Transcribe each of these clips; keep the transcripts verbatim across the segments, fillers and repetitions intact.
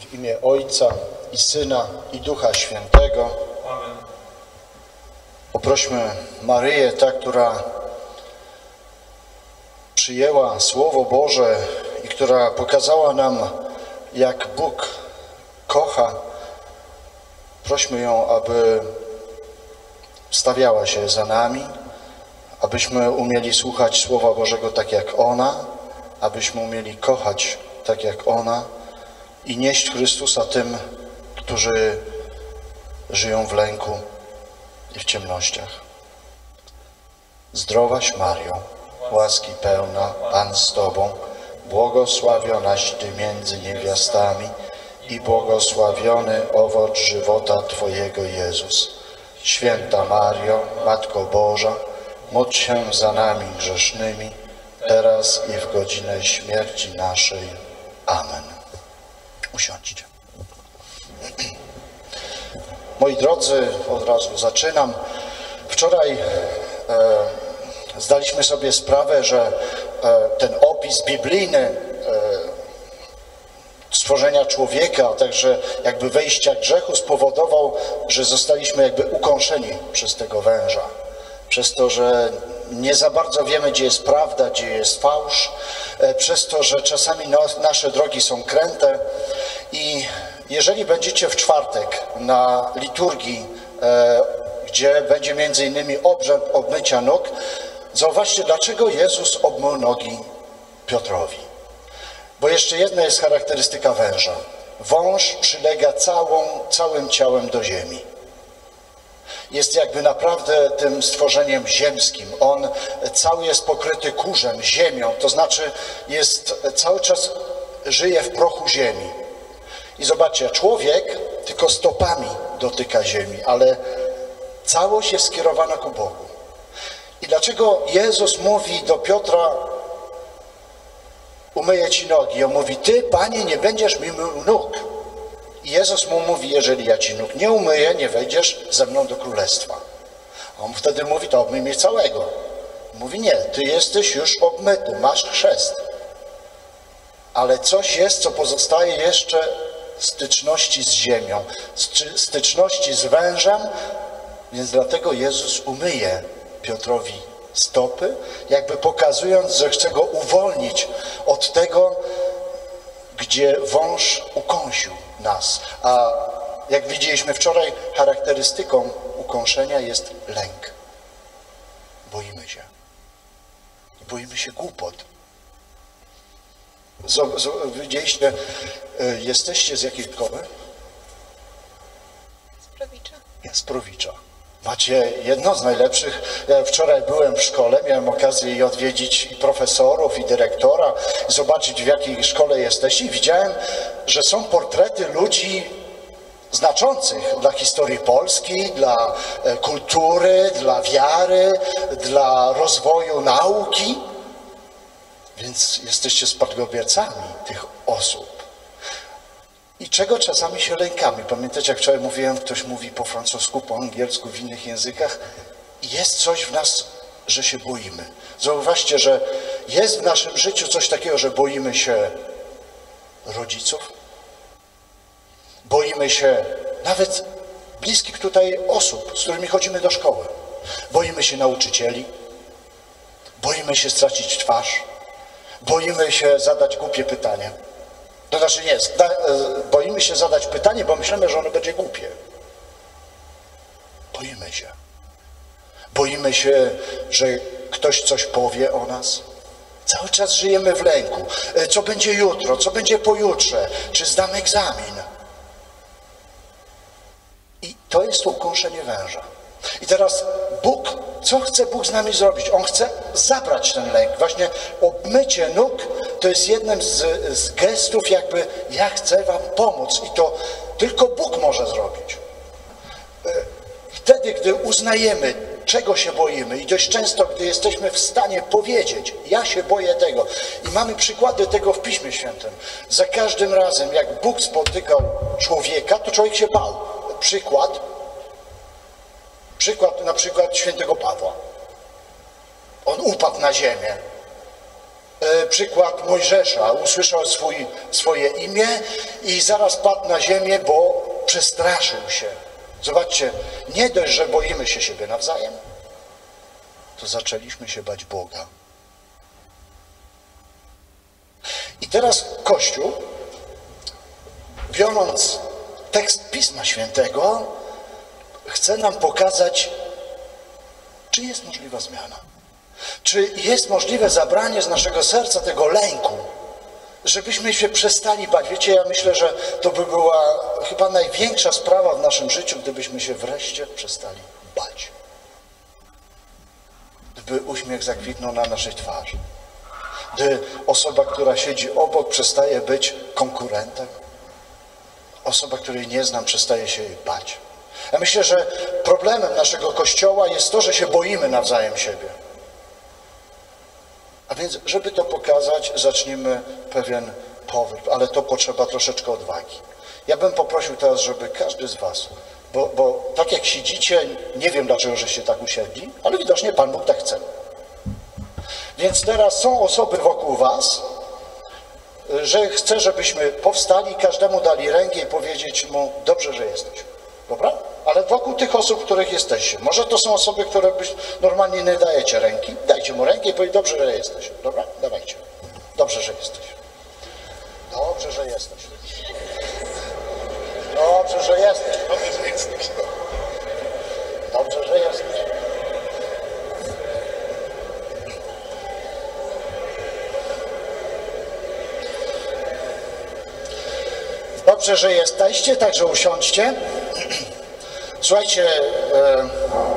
W imię Ojca i Syna i Ducha Świętego. Amen. Poprośmy Maryję, ta, która przyjęła Słowo Boże i która pokazała nam, jak Bóg kocha. Prośmy ją, aby stawiała się za nami, abyśmy umieli słuchać Słowa Bożego tak jak ona, abyśmy umieli kochać tak jak ona i nieść Chrystusa tym, którzy żyją w lęku i w ciemnościach. Zdrowaś Mario, łaski pełna, Pan z Tobą, błogosławionaś Ty między niewiastami i błogosławiony owoc żywota Twojego Jezus. Święta Mario, Matko Boża, módl się za nami grzesznymi, teraz i w godzinę śmierci naszej. Amen. Usiądźcie. Moi drodzy, od razu zaczynam. Wczoraj e, zdaliśmy sobie sprawę, że e, ten opis biblijny e, stworzenia człowieka, a także jakby wejścia grzechu spowodował, że zostaliśmy jakby ukąszeni przez tego węża. Przez to, że nie za bardzo wiemy, gdzie jest prawda, gdzie jest fałsz, przez to, że czasami no, nasze drogi są kręte i jeżeli będziecie w czwartek na liturgii, e, gdzie będzie między innymi obrzęd obmycia nóg, zauważcie, dlaczego Jezus obmył nogi Piotrowi. Bo jeszcze jedna jest charakterystyka węża. Wąż przylega całą, całym ciałem do ziemi. Jest jakby naprawdę tym stworzeniem ziemskim. On cały jest pokryty kurzem, ziemią, to znaczy jest cały czas żyje w prochu ziemi. I zobaczcie, człowiek tylko stopami dotyka ziemi, ale całość jest skierowana ku Bogu. I dlaczego Jezus mówi do Piotra, umyję ci nogi? On mówi, ty, Panie, nie będziesz mi mył nóg. I Jezus mu mówi, jeżeli ja ci nóg nie umyję, nie wejdziesz ze mną do królestwa. A on wtedy mówi, to obmyj mnie całego. Mówi, nie, ty jesteś już obmyty, masz chrzest. Ale coś jest, co pozostaje jeszcze styczności z ziemią, styczności z wężem, więc dlatego Jezus umyje Piotrowi stopy, jakby pokazując, że chce go uwolnić od tego, gdzie wąż ukąsił nas. A jak widzieliśmy wczoraj, charakterystyką ukąszenia jest lęk. Boimy się. Boimy się głupot. Z, z, widzieliście, jesteście z jakiej szkoły? Z Prowicza. Ja z Prowicza. Macie jedno z najlepszych. Ja wczoraj byłem w szkole, miałem okazję i odwiedzić i profesorów, i dyrektora, zobaczyć, w jakiej szkole jesteście. I widziałem, że są portrety ludzi znaczących dla historii Polski, dla kultury, dla wiary, dla rozwoju nauki. Więc jesteście spadkobiercami tych osób. I czego czasami się lękamy? Pamiętacie, jak wczoraj mówiłem, ktoś mówi po francusku, po angielsku, w innych językach. Jest coś w nas, że się boimy. Zauważcie, że jest w naszym życiu coś takiego, że boimy się rodziców. Boimy się nawet bliskich tutaj osób, z którymi chodzimy do szkoły. Boimy się nauczycieli. Boimy się stracić twarz. Boimy się zadać głupie pytanie. To znaczy nie, boimy się zadać pytanie, bo myślimy, że ono będzie głupie. Boimy się. Boimy się, że ktoś coś powie o nas. Cały czas żyjemy w lęku. Co będzie jutro? Co będzie pojutrze? Czy zdam egzamin? I to jest to ukąszenie węża. I teraz Bóg, co chce Bóg z nami zrobić? On chce zabrać ten lęk. Właśnie obmycie nóg to jest jednym z, z gestów, jakby ja chcę wam pomóc. I to tylko Bóg może zrobić. Wtedy, gdy uznajemy, czego się boimy i dość często, gdy jesteśmy w stanie powiedzieć, ja się boję tego. I mamy przykłady tego w Piśmie Świętym. Za każdym razem, jak Bóg spotykał człowieka, to człowiek się bał. Przykład. Przykład na przykład świętego Pawła. On upadł na ziemię. E, przykład Mojżesza. Usłyszał swój, swoje imię i zaraz padł na ziemię, bo przestraszył się. Zobaczcie, nie dość, że boimy się siebie nawzajem, to zaczęliśmy się bać Boga. I teraz Kościół, biorąc tekst Pisma Świętego, chce nam pokazać, czy jest możliwa zmiana. Czy jest możliwe zabranie z naszego serca tego lęku, żebyśmy się przestali bać. Wiecie, ja myślę, że to by była chyba największa sprawa w naszym życiu, gdybyśmy się wreszcie przestali bać. Gdyby uśmiech zakwitnął na naszej twarzy. Gdy osoba, która siedzi obok, przestaje być konkurentem. Osoba, której nie znam, przestaje się jej bać. Ja myślę, że problemem naszego Kościoła jest to, że się boimy nawzajem siebie. A więc, żeby to pokazać, zacznijmy pewien powrót, ale to potrzeba troszeczkę odwagi. Ja bym poprosił teraz, żeby każdy z was, bo, bo tak jak siedzicie, nie wiem dlaczego, żeście tak usiedli, ale widocznie Pan Bóg tak chce. Więc teraz są osoby wokół was, że chcę, żebyśmy powstali, każdemu dali rękę i powiedzieć mu, dobrze, że jesteś. Dobra? Ale wokół tych osób, których jesteście. Może to są osoby, które byś normalnie nie dajecie ręki. Dajcie mu rękę i powiedz, dobrze, że jesteś. Dobra? Dawajcie. Dobrze, że jesteś. Dobrze, że jesteś. Dobrze, że jesteś. Dobrze, że jesteś. Dobrze, że jesteś. Dobrze, że jesteście, także usiądźcie. Słuchajcie, e,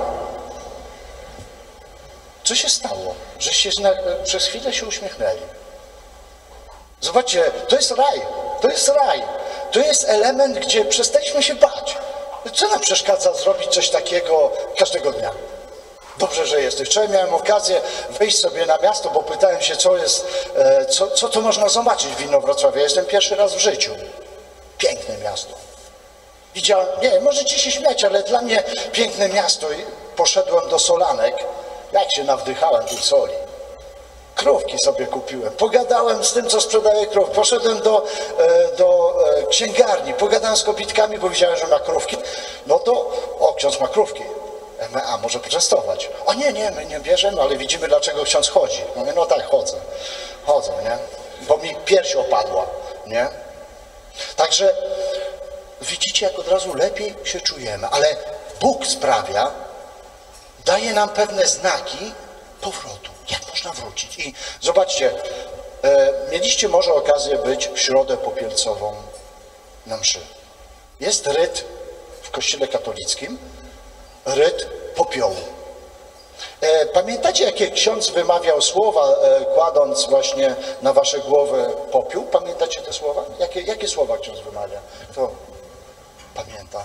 co się stało? Żeście na, przez chwilę się uśmiechnęli. Zobaczcie, to jest raj, to jest raj. To jest element, gdzie przestaliśmy się bać. Co nam przeszkadza zrobić coś takiego każdego dnia? Dobrze, że jesteś. Wczoraj miałem okazję wyjść sobie na miasto, bo pytałem się, co jest, e, co, co tu można zobaczyć w Inowrocławiu. Ja jestem pierwszy raz w życiu. Piękne miasto. Widziałem, nie, możecie się śmiać, ale dla mnie piękne miasto. I poszedłem do Solanek, jak się nawdychałem tej soli. Krówki sobie kupiłem, pogadałem z tym, co sprzedaje krów. Poszedłem do, do księgarni, pogadałem z kobitkami, bo widziałem, że ma krówki. No to, o, ksiądz ma krówki. A może poczęstować? O nie, nie, my nie bierzemy, ale widzimy, dlaczego ksiądz chodzi. Mówię, no tak, chodzę, chodzę, nie? Bo mi pierś opadła, nie? Także widzicie, jak od razu lepiej się czujemy, ale Bóg sprawia, daje nam pewne znaki powrotu. Jak można wrócić? I zobaczcie, e, mieliście może okazję być w środę popielcową na mszy. Jest ryt w Kościele katolickim, ryt popiołu. E, pamiętacie, jakie ksiądz wymawiał słowa, e, kładąc właśnie na wasze głowy popiół? Pamiętacie te słowa? Jakie, jakie słowa ksiądz wymawia? Kto pamięta?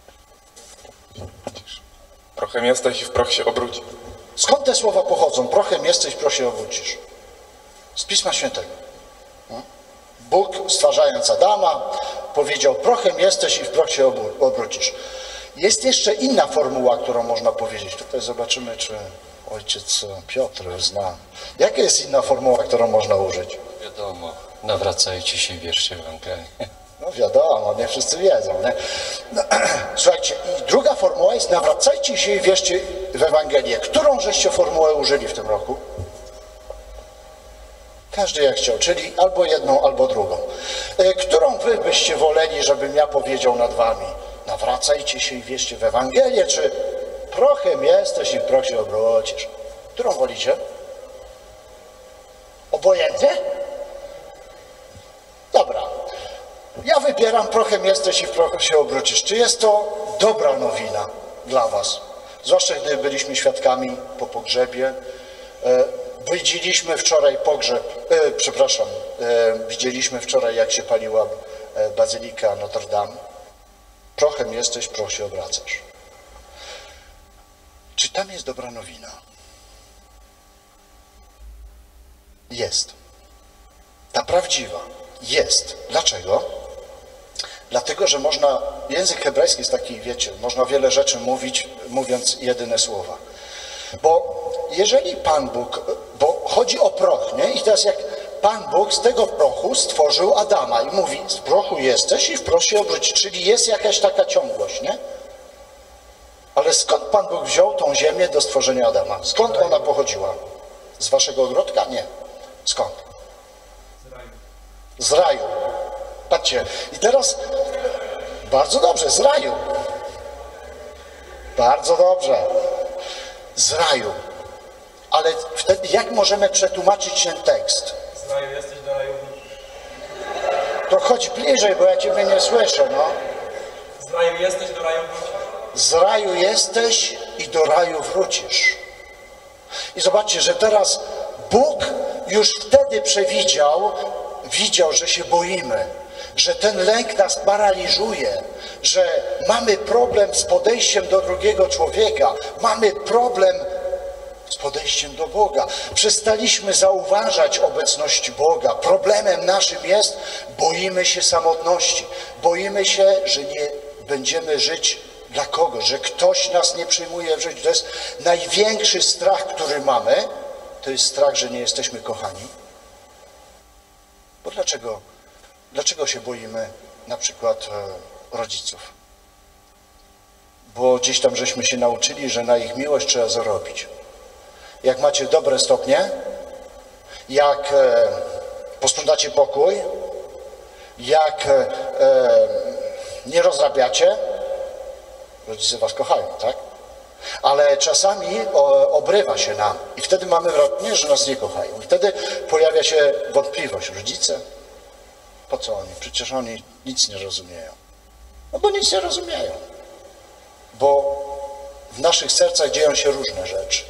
Prochem jesteś i w proch się obróci. Skąd te słowa pochodzą? Prochem jesteś, proch się obrócisz. Z Pisma Świętego. Bóg, stwarzając Adama, powiedział, prochem jesteś i w proch się obrócisz. Jest jeszcze inna formuła, którą można powiedzieć. Tutaj zobaczymy, czy ojciec Piotr zna. Jaka jest inna formuła, którą można użyć? Wiadomo, nawracajcie się i wierzcie Ewangelię. No wiadomo, nie wszyscy wiedzą. Nie? No, słuchajcie, i druga formuła jest nawracajcie się i wierzcie w Ewangelię. Którą żeście formułę użyli w tym roku? Każdy jak chciał, czyli albo jedną, albo drugą. Którą wy byście woleli, żebym ja powiedział nad wami? Nawracajcie się i wierzcie w Ewangelię, czy prochem jesteś i proch się obrócisz? Którą wolicie? Obojętnie? Dobra. Ja wybieram prochem jesteś i w proch się obrócisz. Czy jest to dobra nowina dla was? Zwłaszcza gdy byliśmy świadkami po pogrzebie. Widzieliśmy wczoraj pogrzeb, e, przepraszam, e, widzieliśmy wczoraj, jak się paliła bazylika Notre Dame. Prochem jesteś, proch się obracasz. Czy tam jest dobra nowina? Jest. Ta prawdziwa. Jest. Dlaczego? Dlatego, że można, język hebrajski jest taki, wiecie, można wiele rzeczy mówić, mówiąc jedyne słowa. Bo jeżeli Pan Bóg, bo chodzi o proch, nie? I teraz jak Pan Bóg z tego prochu stworzył Adama i mówi, z prochu jesteś i w proch się obróci, czyli jest jakaś taka ciągłość, nie? Ale skąd Pan Bóg wziął tą ziemię do stworzenia Adama? Skąd ona pochodziła? Z waszego ogrodka? Nie. Skąd? Z raju. Z raju. Patrzcie, i teraz bardzo dobrze, z raju. Bardzo dobrze. Z raju. Ale wtedy jak możemy przetłumaczyć ten tekst? Z raju jesteś, do raju wrócisz. To chodź bliżej, bo ja ciebie nie słyszę, no. Z raju jesteś, do raju wrócisz. Z raju jesteś i do raju wrócisz. I zobaczcie, że teraz Bóg już wtedy przewidział, widział, że się boimy, że ten lęk nas paraliżuje, że mamy problem z podejściem do drugiego człowieka, mamy problem z podejściem do Boga. Przestaliśmy zauważać obecność Boga. Problemem naszym jest, boimy się samotności. Boimy się, że nie będziemy żyć dla kogoś, że ktoś nas nie przyjmuje w życiu. To jest największy strach, który mamy. To jest strach, że nie jesteśmy kochani. Bo dlaczego? Dlaczego się boimy na przykład e, rodziców? Bo gdzieś tam żeśmy się nauczyli, że na ich miłość trzeba zarobić. Jak macie dobre stopnie, jak e, posprzątacie pokój, jak e, e, nie rozrabiacie, rodzice was kochają, tak? Ale czasami o, obrywa się nam i wtedy mamy wrażenie, że nas nie kochają. I wtedy pojawia się wątpliwość. Rodzice? Po co oni? Przecież oni nic nie rozumieją. No bo nic nie rozumieją. Bo w naszych sercach dzieją się różne rzeczy.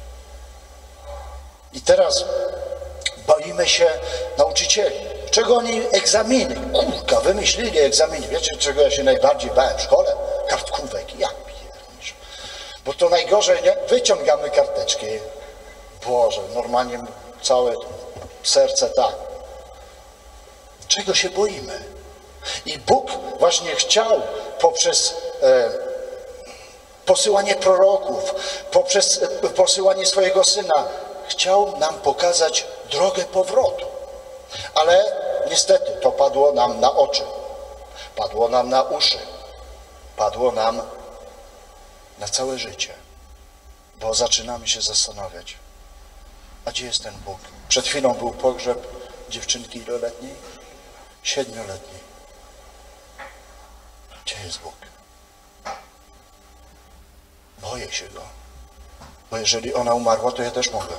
I teraz boimy się nauczycieli. Czego oni egzaminy? Kurka, wymyślili egzaminy. Wiecie, czego ja się najbardziej bałem w szkole? Kartkówek. Ja pierniczę. Bo to najgorzej, nie? Wyciągamy karteczki. Boże, normalnie całe serce tak. Czego się boimy? I Bóg właśnie chciał poprzez e, posyłanie proroków, poprzez e, posyłanie swojego Syna, chciał nam pokazać drogę powrotu. Ale niestety to padło nam na oczy, padło nam na uszy, padło nam na całe życie, bo zaczynamy się zastanawiać, a gdzie jest ten Bóg? Przed chwilą był pogrzeb dziewczynki iloletniej? Siedmioletniej. Gdzie jest Bóg? Boję się Go, bo jeżeli ona umarła, to ja też mogę.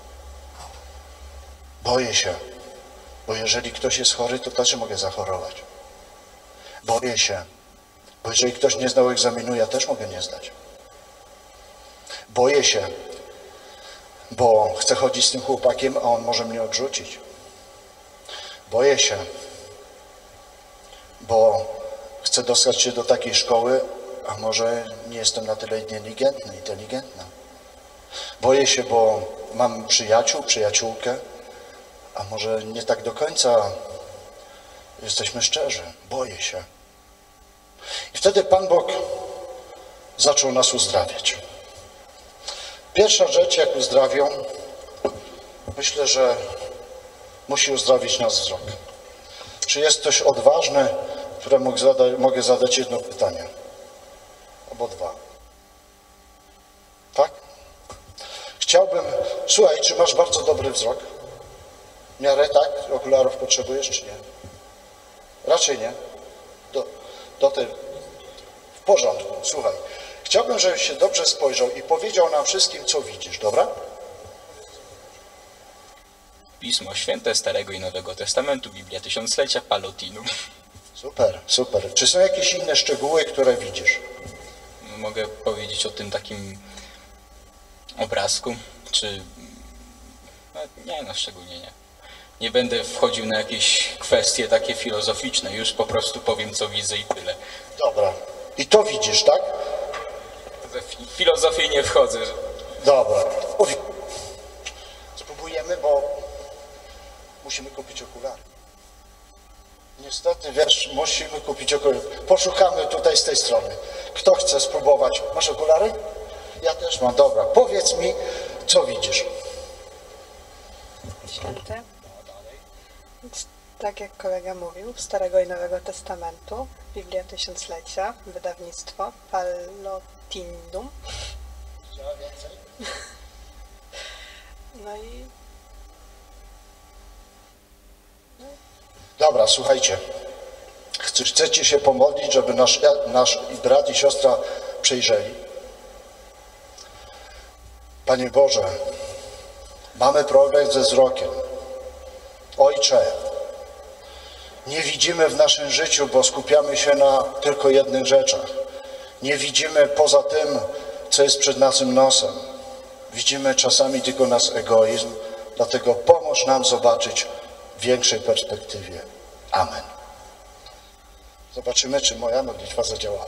Boję się, bo jeżeli ktoś jest chory, to też mogę zachorować. Boję się, bo jeżeli ktoś nie zdał egzaminu, ja też mogę nie zdać. Boję się, bo chcę chodzić z tym chłopakiem, a on może mnie odrzucić. Boję się, bo chcę dostać się do takiej szkoły, a może nie jestem na tyle inteligentny, inteligentna. Boję się, bo mam przyjaciół, przyjaciółkę, a może nie tak do końca jesteśmy szczerzy. Boję się. I wtedy Pan Bóg zaczął nas uzdrawiać. Pierwsza rzecz, jak uzdrawią, myślę, że musi uzdrowić nas wzrok. Czy jest ktoś odważny, któremu zada, mogę zadać jedno pytanie? Albo dwa. Tak? Chciałbym... Słuchaj, czy masz bardzo dobry wzrok? W miarę tak? Okularów potrzebujesz, czy nie? Raczej nie. Do, do tej... W porządku. Słuchaj. Chciałbym, żebyś się dobrze spojrzał i powiedział nam wszystkim, co widzisz, dobra? Pismo Święte Starego i Nowego Testamentu, Biblia Tysiąclecia, Palotinum. Super, super. Czy są jakieś inne szczegóły, które widzisz? Mogę powiedzieć o tym takim obrazku, czy... No, nie, no szczególnie nie. Nie będę wchodził na jakieś kwestie takie filozoficzne, już po prostu powiem, co widzę i tyle. Dobra. I to widzisz, tak? W filozofię nie wchodzę. Dobra. Uf. Spróbujemy, bo musimy kupić okulary. Niestety, wiesz, musimy kupić okulary. Poszukamy tutaj z tej strony. Kto chce spróbować? Masz okulary? Ja też mam. Dobra. Powiedz mi, co widzisz. Święte. Więc tak jak kolega mówił, Starego i Nowego Testamentu, Biblia Tysiąclecia, wydawnictwo Pallottindum. No i... Dobra, słuchajcie. Chcecie się pomodlić, żeby nasz, nasz brat i siostra przejrzeli? Panie Boże, mamy problem ze wzrokiem. Ojcze, nie widzimy w naszym życiu, bo skupiamy się na tylko jednych rzeczach. Nie widzimy poza tym, co jest przed naszym nosem. Widzimy czasami tylko nasz egoizm, dlatego pomóż nam zobaczyć w większej perspektywie. Amen. Zobaczymy, czy moja modlitwa zadziałała.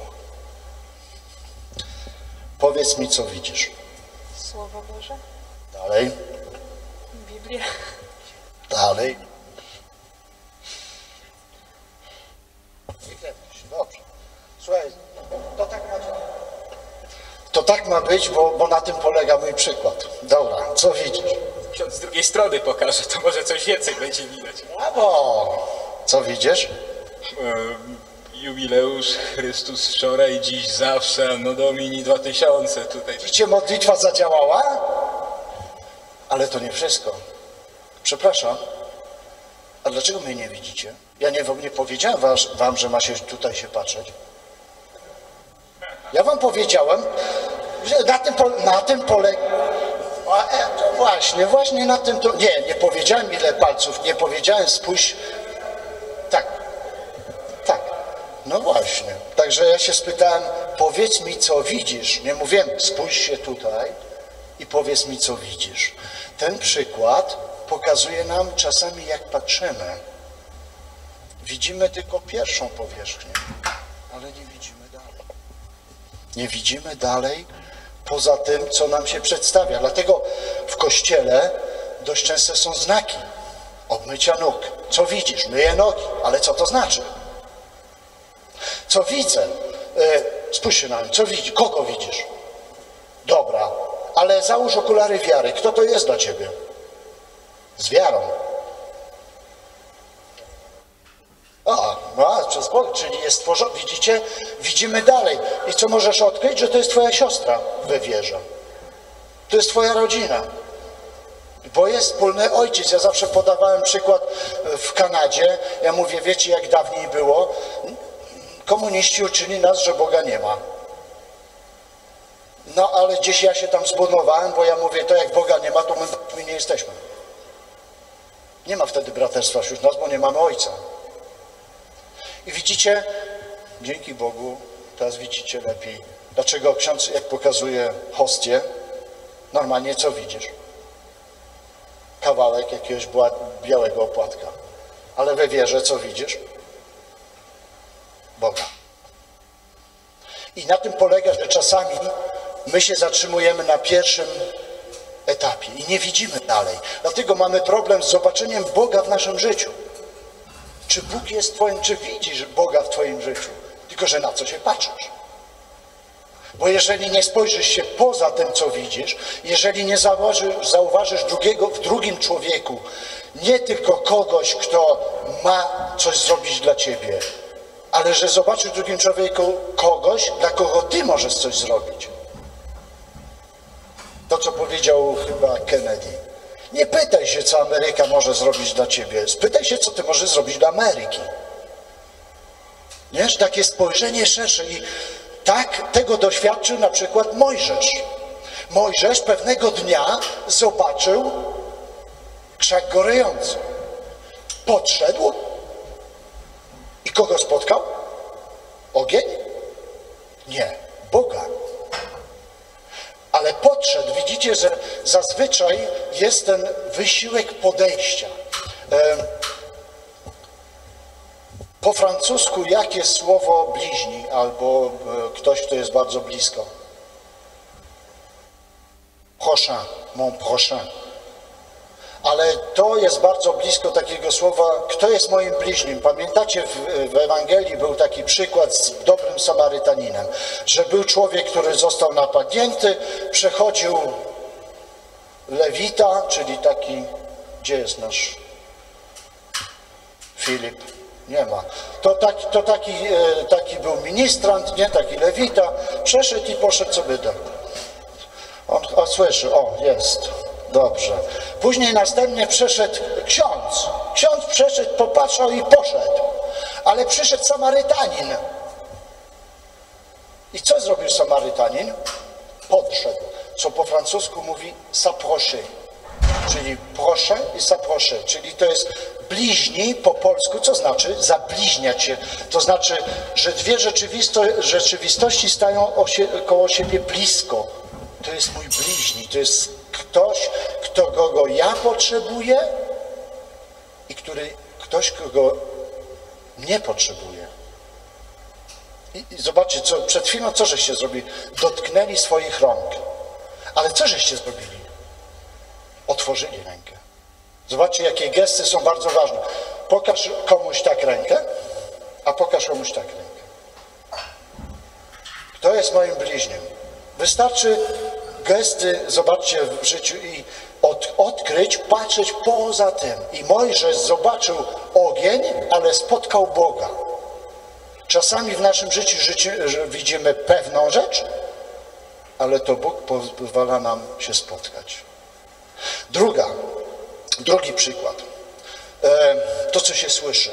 Powiedz mi, co widzisz. Słowo Boże, Dalej, Biblia. dalej. Dobrze. Słuchaj, to tak ma być. To tak ma być, bo, bo na tym polega mój przykład. Dobra, co widzisz? Ksiądz z drugiej strony pokaże, to może coś więcej będzie widać. Brawo! Co widzisz? Ehm, Jubileusz Chrystus wczoraj, dziś, zawsze, no Domini dwa tysiące tutaj. Widzicie, modlitwa zadziałała? Ale to nie wszystko. Przepraszam, a dlaczego mnie nie widzicie? Ja nie, nie powiedziałem was, wam, że ma się tutaj się patrzeć. Ja wam powiedziałem, że na tym, po, na tym polega... A, e, to właśnie, właśnie na tym to... Nie, nie powiedziałem ile palców, nie powiedziałem spójrz... Tak, tak, no właśnie. Także ja się spytałem, powiedz mi, co widzisz. Nie mówiłem, spójrz się tutaj i powiedz mi, co widzisz. Ten przykład pokazuje nam czasami, jak patrzymy. Widzimy tylko pierwszą powierzchnię, ale nie widzimy dalej. Nie widzimy dalej poza tym, co nam się przedstawia. Dlatego w Kościele dość często są znaki obmycia nóg. Co widzisz? Myję nogi. Ale co to znaczy? Co widzę? Spójrz się na mnie. Co widzisz? Kogo widzisz? Dobra, ale załóż okulary wiary. Kto to jest dla ciebie? Z wiarą. A, no, przez Bóg, czyli jest stworzony. Widzicie? Widzimy dalej. I co możesz odkryć? Że to jest twoja siostra we wierze. To jest twoja rodzina. Bo jest wspólny ojciec. Ja zawsze podawałem przykład w Kanadzie. Ja mówię, wiecie, jak dawniej było? Komuniści uczyli nas, że Boga nie ma. No, ale gdzieś ja się tam zbudowałem, bo ja mówię, to jak Boga nie ma, to my, my nie jesteśmy. Nie ma wtedy braterstwa wśród nas, bo nie mamy ojca. I widzicie, dzięki Bogu, teraz widzicie lepiej, dlaczego ksiądz, jak pokazuje hostię, normalnie co widzisz? Kawałek jakiegoś białego opłatka. Ale we wierze co widzisz? Boga. I na tym polega, że czasami my się zatrzymujemy na pierwszym etapie i nie widzimy dalej. Dlatego mamy problem z zobaczeniem Boga w naszym życiu. Czy Bóg jest twoim, czy widzisz Boga w twoim życiu? Tylko że na co się patrzysz? Bo jeżeli nie spojrzysz się poza tym, co widzisz, jeżeli nie zauważysz, zauważysz drugiego, w drugim człowieku nie tylko kogoś, kto ma coś zrobić dla ciebie, ale że zobaczysz w drugim człowieku kogoś, dla kogo ty możesz coś zrobić. To, co powiedział chyba Kennedy. Nie pytaj się, co Ameryka może zrobić dla ciebie. Spytaj się, co ty możesz zrobić dla Ameryki. Nie? Takie spojrzenie szersze. I tak tego doświadczył na przykład Mojżesz. Mojżesz pewnego dnia zobaczył krzak gorejący. Podszedł i kogo spotkał? Ogień? Nie, Boga. Ale podszedł, widzicie, że zazwyczaj jest ten wysiłek podejścia. Po francusku jakie słowo bliźni albo ktoś, kto jest bardzo blisko? Prochain, mon prochain. Ale to jest bardzo blisko takiego słowa, kto jest moim bliźnim. Pamiętacie, w, w Ewangelii był taki przykład z dobrym Samarytaninem, że był człowiek, który został napadnięty, przechodził Lewita, czyli taki, gdzie jest nasz Filip? Nie ma. To, tak, to taki, e, taki był ministrant, nie taki lewita, przeszedł i poszedł sobie do. On, on słyszy, o, jest, dobrze. Później następnie przeszedł ksiądz. Ksiądz przeszedł, popatrzał i poszedł. Ale przyszedł Samarytanin. I co zrobił Samarytanin? Podszedł, co po francusku mówi s'approcher, czyli proszę i s'approcher, czyli to jest bliźni po polsku, co znaczy zabliźniać się. To znaczy, że dwie rzeczywisto, rzeczywistości stają koło siebie blisko. To jest mój bliźni, to jest ktoś, kto kogo ja potrzebuję i który, ktoś, kogo nie potrzebuje. I, I zobaczcie, co, przed chwilą co żeście zrobili? Dotknęli swoich rąk. Ale co żeście zrobili? Otworzyli rękę. Zobaczcie, jakie gesty są bardzo ważne. Pokaż komuś tak rękę, a pokaż komuś tak rękę. Kto jest moim bliźniem? Wystarczy gesty, zobaczcie w życiu i od, odkryć, patrzeć poza tym. I Mojżesz zobaczył ogień, ale spotkał Boga. Czasami w naszym życiu, życiu że widzimy pewną rzecz, ale to Bóg pozwala nam się spotkać. Druga, drugi przykład. E, to, co się słyszy.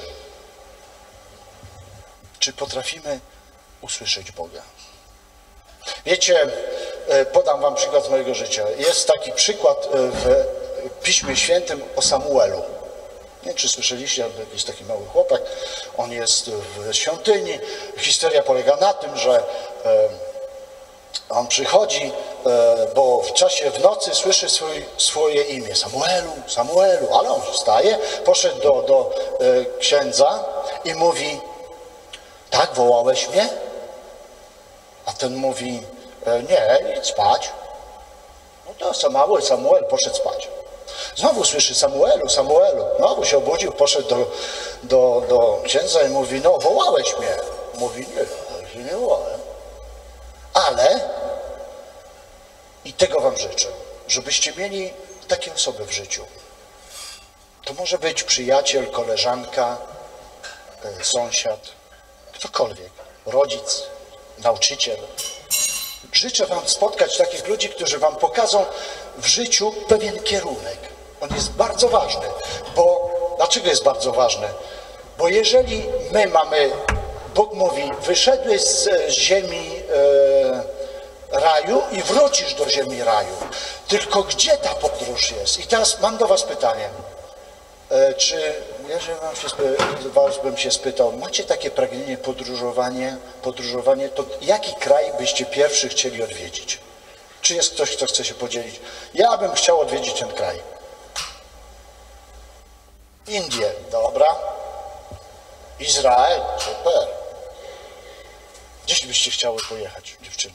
Czy potrafimy usłyszeć Boga? Wiecie, e, podam wam przykład z mojego życia. Jest taki przykład w Piśmie Świętym o Samuelu. Nie wiem, czy słyszeliście, ale jakiś taki mały chłopak, on jest w świątyni. Historia polega na tym, że e, on przychodzi, e, bo w czasie w nocy słyszy swój, swoje imię. Samuelu, Samuelu, ale on wstaje, poszedł do, do e, księdza i mówi, tak, wołałeś mnie? A ten mówi, e, nie, idź spać. No to Samuel, Samuel poszedł spać. Znowu słyszy Samuelu, Samuelu. Znowu się obudził, poszedł do, do, do księdza i mówi, no wołałeś mnie. Mówi, nie, ja się nie wołałem. Ale, i tego wam życzę, żebyście mieli takie osoby w życiu. To może być przyjaciel, koleżanka, sąsiad, ktokolwiek, rodzic, nauczyciel. Życzę wam spotkać takich ludzi, którzy wam pokażą w życiu pewien kierunek. On jest bardzo ważny, bo dlaczego jest bardzo ważny? Bo jeżeli my mamy, Bóg mówi, wyszedłeś z ziemi e, raju i wrócisz do ziemi raju. Tylko gdzie ta podróż jest? I teraz mam do was pytanie. E, czy, jeżeli wam się, was bym się spytał, macie takie pragnienie podróżowanie, podróżowanie, to jaki kraj byście pierwszy chcieli odwiedzić? Czy jest ktoś, kto chce się podzielić? Ja bym chciał odwiedzić ten kraj. Indie, dobra. Izrael, super. Gdzieś byście chciały pojechać, dziewczyny?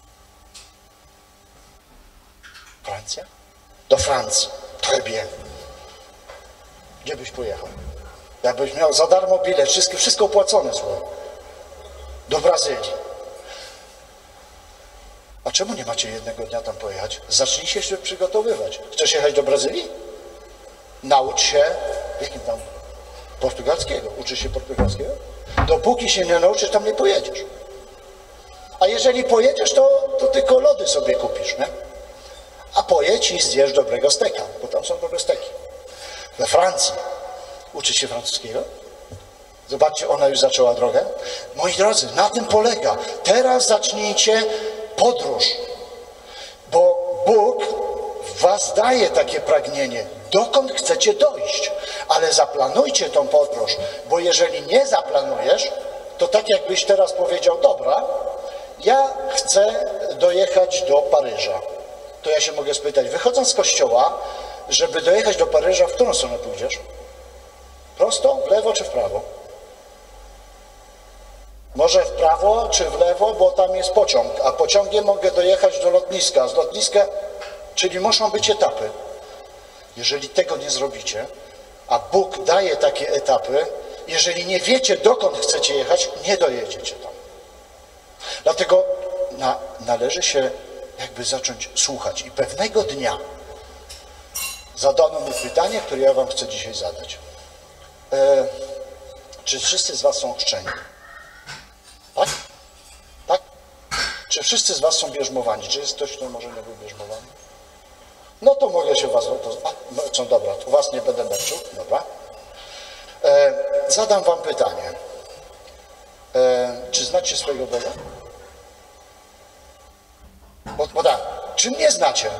Francja? Do Francji. Très bien. Gdzie byś pojechał? Jakbyś miał za darmo bilet, wszystko, wszystko opłacone, słuchaj. Do Brazylii. A czemu nie macie jednego dnia tam pojechać? Zacznijcie się przygotowywać. Chcesz jechać do Brazylii? Naucz się, jakim tam? Portugalskiego. Uczysz się portugalskiego? Dopóki się nie nauczysz, tam nie pojedziesz. A jeżeli pojedziesz, to, to tylko lody sobie kupisz, nie? A pojedź i zjesz dobrego steka, bo tam są dobre steki. We Francji uczy się francuskiego. Zobaczcie, ona już zaczęła drogę. Moi drodzy, na tym polega. Teraz zacznijcie podróż, bo Bóg w was daje takie pragnienie, dokąd chcecie dojść, ale zaplanujcie tą podróż, bo jeżeli nie zaplanujesz, to tak jakbyś teraz powiedział, dobra, ja chcę dojechać do Paryża. To ja się mogę spytać, wychodząc z kościoła, żeby dojechać do Paryża, w którą stronę pójdziesz? Prosto, w lewo czy w prawo? Może w prawo czy w lewo, bo tam jest pociąg, a pociągiem mogę dojechać do lotniska. Z lotniska, czyli muszą być etapy. Jeżeli tego nie zrobicie, a Bóg daje takie etapy, jeżeli nie wiecie, dokąd chcecie jechać, nie dojedziecie tam. Dlatego na, należy się jakby zacząć słuchać. I pewnego dnia zadano mi pytanie, które ja wam chcę dzisiaj zadać. E, Czy wszyscy z was są chrzczeni? Tak? Tak? Czy wszyscy z was są bierzmowani? Czy jest ktoś, kto może nie był bierzmowany? No to mogę się was... To, a, no, co, dobra, to was nie będę męczył. Dobra. E, zadam wam pytanie. E, czy znacie swojego Boga? Bo, bo tak, czy mnie znacie?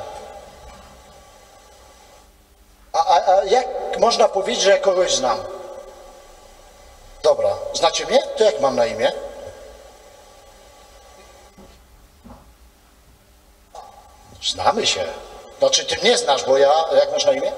A, a, a jak można powiedzieć, że ja kogoś znam? Dobra, znacie mnie? To jak mam na imię? Znamy się. Znaczy, ty mnie znasz, bo ja... Jak masz na imię?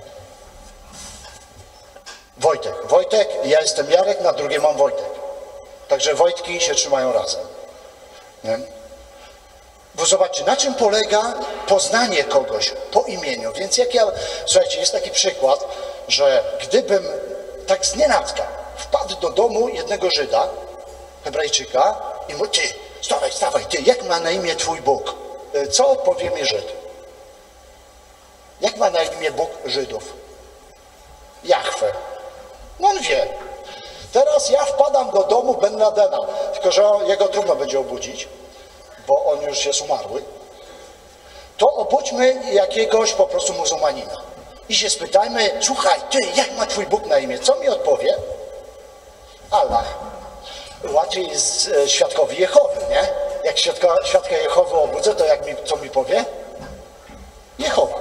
Wojtek. Wojtek, ja jestem Jarek, na drugie mam Wojtek. Także Wojtki się trzymają razem. Nie? Bo zobaczcie, na czym polega poznanie kogoś po imieniu. Więc jak ja... Słuchajcie, jest taki przykład, że gdybym tak znienacka wpadł do domu jednego Żyda, Hebrajczyka i mówi, ty, stawaj, stawaj, ty, jak ma na imię twój Bóg? Co odpowie mi Żyd? Jak ma na imię Bóg Żydów? Jahwe. No on wie. Teraz ja wpadam do domu Ben Ladena, tylko że jego trudno będzie obudzić, bo on już jest umarły. To obudźmy jakiegoś po prostu muzułmanina i się spytajmy, słuchaj, ty, jak ma twój Bóg na imię? Co mi odpowie? Allah. Łatwiej jest świadkowi Jehowy, nie? Jak świadka, świadka Jehowy obudzę, to jak mi, co mi powie? Jehowa.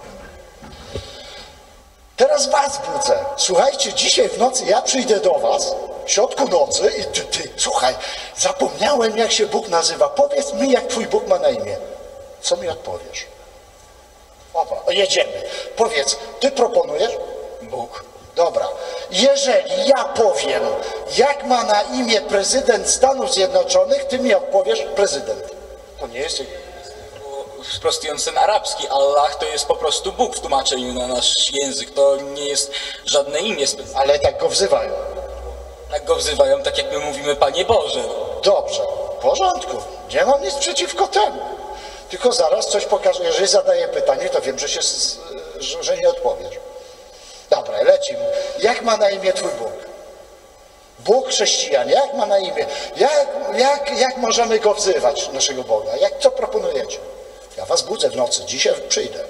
Teraz was budzę. Słuchajcie, dzisiaj w nocy ja przyjdę do was, w środku nocy i ty, ty, słuchaj, zapomniałem, jak się Bóg nazywa. Powiedz mi, jak twój Bóg ma na imię. Co mi odpowiesz? Opa, jedziemy. Powiedz, ty proponujesz? Bóg. Dobra. Jeżeli ja powiem, jak ma na imię prezydent Stanów Zjednoczonych, ty mi odpowiesz prezydent. To nie jest... Sprostując ten arabski, Allah to jest po prostu Bóg w tłumaczeniu na nasz język. To nie jest żadne imię specjalne. Ale tak go wzywają. Tak go wzywają, tak jak my mówimy, Panie Boże. Dobrze, w porządku. Nie mam nic przeciwko temu. Tylko zaraz coś pokażę. Jeżeli zadaję pytanie, to wiem, że, się, że, że nie odpowiesz. Dobra, lecimy. Jak ma na imię twój Bóg? Bóg chrześcijan, jak ma na imię? Jak, jak, jak możemy go wzywać, naszego Boga? Jak, co proponujecie? Ja was budzę w nocy, dzisiaj przyjdę.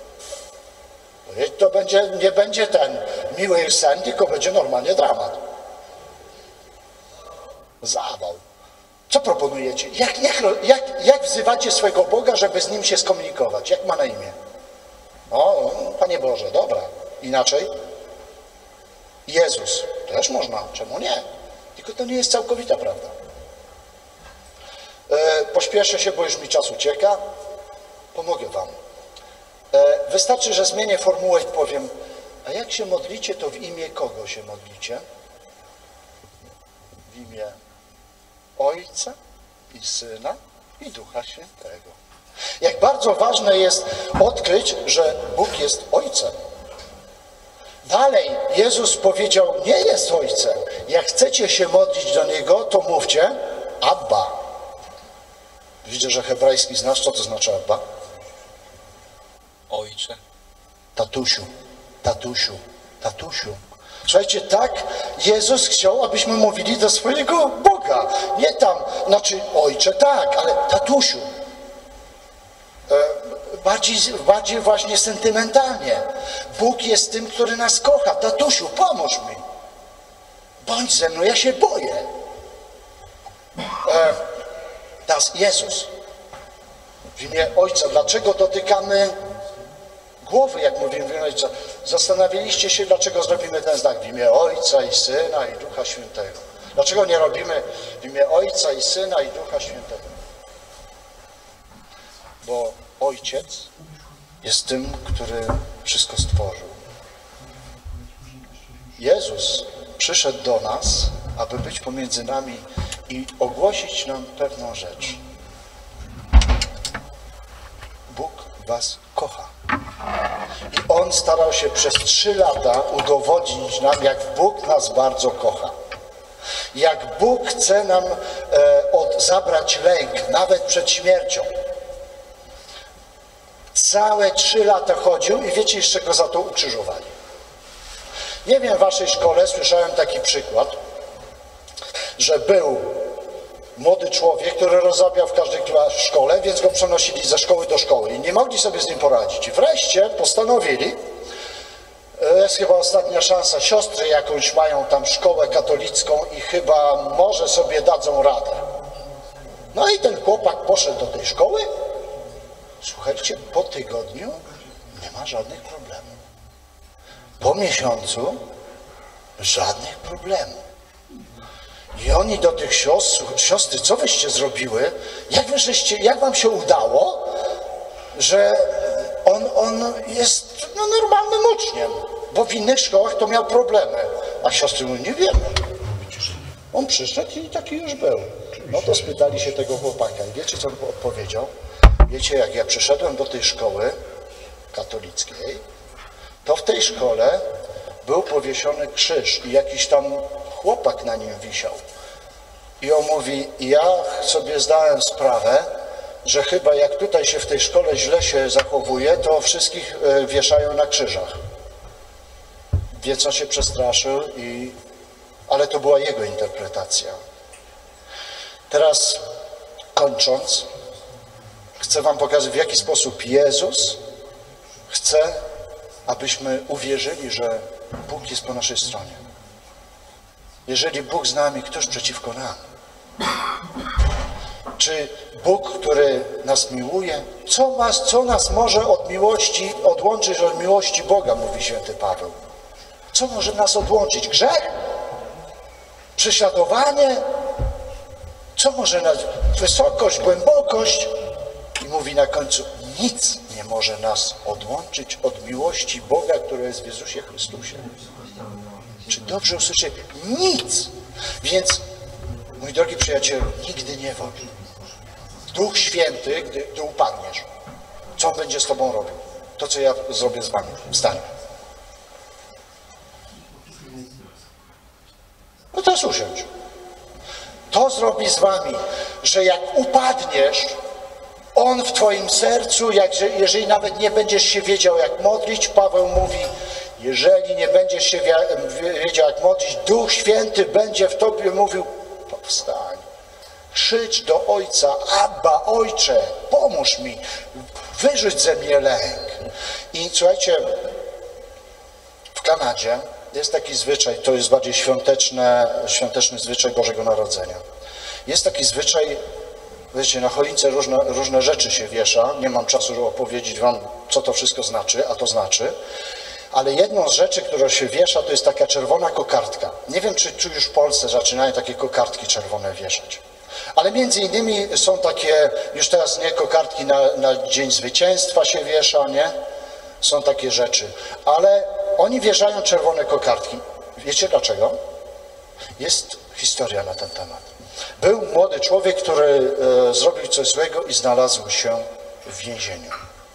To będzie, nie będzie ten miły sen, tylko będzie normalnie dramat. Zawał. Co proponujecie? Jak, jak, jak, jak wzywacie swojego Boga, żeby z nim się skomunikować? Jak ma na imię? O, Panie Boże, dobra. Inaczej? Jezus. Też można. Czemu nie? Tylko to nie jest całkowita prawda. E, pośpieszę się, bo już mi czas ucieka. Pomogę wam. E, wystarczy, że zmienię formułę i powiem, a jak się modlicie, to w imię kogo się modlicie? W imię Ojca i Syna i Ducha Świętego. Jak bardzo ważne jest odkryć, że Bóg jest Ojcem. Dalej Jezus powiedział, nie jest Ojcem. Jak chcecie się modlić do Niego, to mówcie Abba. Widzę, że hebrajski znasz, co to znaczy Abba? Ojcze. Tatusiu, tatusiu, tatusiu. Słuchajcie, tak Jezus chciał, abyśmy mówili do swojego Boga. Nie tam, znaczy Ojcze, tak, ale tatusiu. E, bardziej, bardziej właśnie sentymentalnie. Bóg jest tym, który nas kocha. Tatusiu, pomóż mi. Bądź ze mną, ja się boję. E, teraz Jezus. W imię Ojca. Dlaczego dotykamy głowy, jak mówimy w imię Ojca? Zastanawialiście się, dlaczego zrobimy ten znak w imię Ojca i Syna i Ducha Świętego. Dlaczego nie robimy w imię Ojca i Syna i Ducha Świętego? Bo Ojciec jest tym, który wszystko stworzył. Jezus przyszedł do nas, aby być pomiędzy nami i ogłosić nam pewną rzecz. Bóg was kocha. I On starał się przez trzy lata udowodnić nam, jak Bóg nas bardzo kocha. Jak Bóg chce nam e, od, zabrać lęk, nawet przed śmiercią. Całe trzy lata chodził i wiecie, z czego za to ukrzyżowali. Nie wiem, w waszej szkole słyszałem taki przykład, że był młody człowiek, który rozrabiał w każdej szkole, więc go przenosili ze szkoły do szkoły i nie mogli sobie z nim poradzić. I wreszcie postanowili, jest chyba ostatnia szansa, siostry jakąś mają tam szkołę katolicką i chyba może sobie dadzą radę. No i ten chłopak poszedł do tej szkoły. Słuchajcie, po tygodniu nie ma żadnych problemów. Po miesiącu żadnych problemów. I oni do tych siostr, siostry, co wyście zrobiły? Jak wy żeście, jak wam się udało, że on, on jest no, normalnym uczniem? Bo w innych szkołach to miał problemy. A siostry mówią, nie wiemy. On przyszedł i taki już był. No to spytali się tego chłopaka. I wiecie, co on odpowiedział? Wiecie, jak ja przyszedłem do tej szkoły katolickiej, to w tej szkole był powieszony krzyż i jakiś tam chłopak na nim wisiał. I on mówi, ja sobie zdałem sprawę, że chyba jak tutaj się w tej szkole źle się zachowuje, to wszystkich wieszają na krzyżach. Więc on się przestraszył, i... ale to była jego interpretacja. Teraz kończąc, chcę wam pokazać, w jaki sposób Jezus chce, abyśmy uwierzyli, że Bóg jest po naszej stronie. Jeżeli Bóg z nami, ktoś przeciwko nam? Czy Bóg, który nas miłuje, co nas, co nas może od miłości odłączyć od miłości Boga, mówi święty Paweł. Co może nas odłączyć? Grzech? Prześladowanie? Co może nas? Wysokość, głębokość? I mówi na końcu, nic nie może nas odłączyć od miłości Boga, która jest w Jezusie Chrystusie. Czy dobrze usłyszeli? Nic! Więc, mój drogi przyjacielu, nigdy nie wątp. Duch Święty, gdy ty upadniesz, co on będzie z tobą robił? To, co ja zrobię z wami. Wstań. No teraz usiądź. To zrobi z wami, że jak upadniesz, on w twoim sercu, jak, jeżeli nawet nie będziesz się wiedział, jak modlić, Paweł mówi, jeżeli nie będziesz się wiedział, jak modlić, Duch Święty będzie w tobie mówił, powstań, krzycz do Ojca, Abba, Ojcze, pomóż mi, wyrzuć ze mnie lęk. I słuchajcie, w Kanadzie jest taki zwyczaj, to jest bardziej świąteczne, świąteczny zwyczaj Bożego Narodzenia. Jest taki zwyczaj, wiecie, na choince różne, różne rzeczy się wiesza, nie mam czasu, żeby opowiedzieć wam, co to wszystko znaczy, a to znaczy, ale jedną z rzeczy, która się wiesza, to jest taka czerwona kokardka. Nie wiem, czy tu już w Polsce zaczynają takie kokardki czerwone wieszać. Ale między innymi są takie, już teraz nie kokardki na, na Dzień Zwycięstwa się wiesza, nie? Są takie rzeczy. Ale oni wieszają czerwone kokardki. Wiecie dlaczego? Jest historia na ten temat. Był młody człowiek, który e, zrobił coś złego i znalazł się w więzieniu.